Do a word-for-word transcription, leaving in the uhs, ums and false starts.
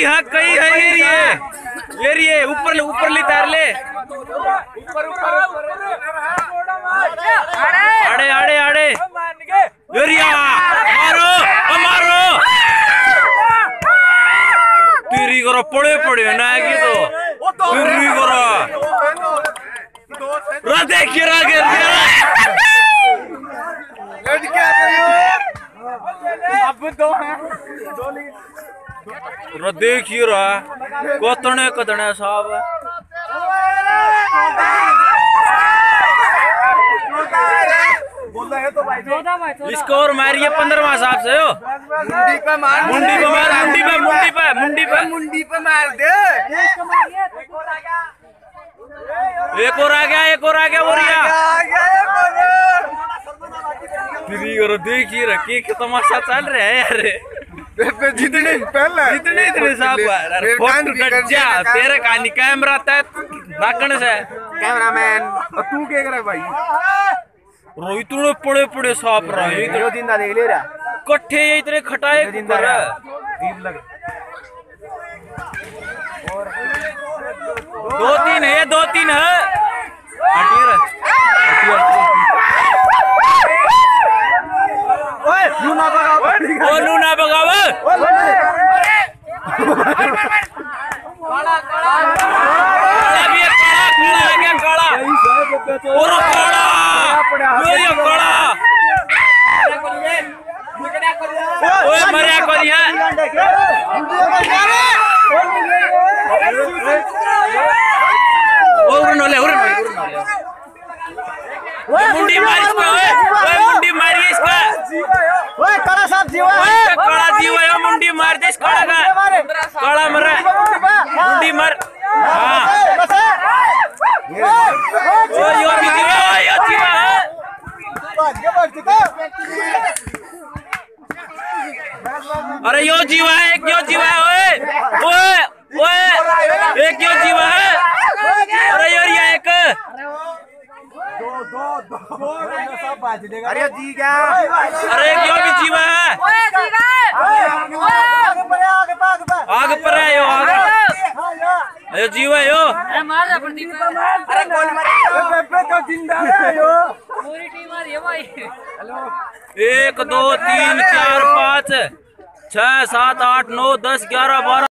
यहाँ कहीं है ये ये ये ये ऊपर ले ऊपर ले तार ले ऊपर ऊपर आड़े आड़े आड़े योरिया मारो मारो तेरी करो पड़े पड़े ना की तो तेरी करो रा देखिए रा गिर गया लड़के अब दो हैं रा देखिए रा कोतने कतने साहब इसको और मारिए पंद्रहवा साहब से हो मुंडी पे मार मुंडी पे मार मुंडी पे मुंडी पे मुंडी पे मुंडी पे मार दे एक और आ गया एक और आ गया बोरिया फ्री करो देखिए रखी कि तमाशा चल रहा है यार जितने पहले जितने इतने साहब फोटो कट जा तेरे कहानी कैमरा तक नाकण से कैमरामैन और तू क्या कर रहा है भाई रोहित ने पड़े पड़े साफ रहे दो जिंदा देख ले रहा कट्ठे ये इतने खटाए जिंदा तीन लग दो तीन है दो तीन है ओए लूना बगाव ओ लूना बगाव काला काला भी काला काला आ गया काला और काला ये काला ओए मरिया कोरिया और नोले और मुंडी मार इसको ओए मुंडी मारी इसको ओए काला साहब जीवा ओए काला जीवा यो मुंडी मार दे इस काला का काला मर मुंडी मार हां ओ यो भी जीवा यो जीवा अरे यो जीवा है एक यो जीवा है ओए ओए ओए एक यो जीवा है अरे यो ये एक दो दो दो सब बाज देगा अरे जी क्या अरे एक यो भी जीवा है ओए जीवा आगे पर आगे पर आगे पर है यो आगे अरे जीवा यो अरे मार दे प्रदीप अरे कौन मारे बेबे तो जिंदा है यो पूरी टीम आ रही है भाई हेलो एक दो तीन चार पाँच छह सात आठ नौ दस ग्यारह बारह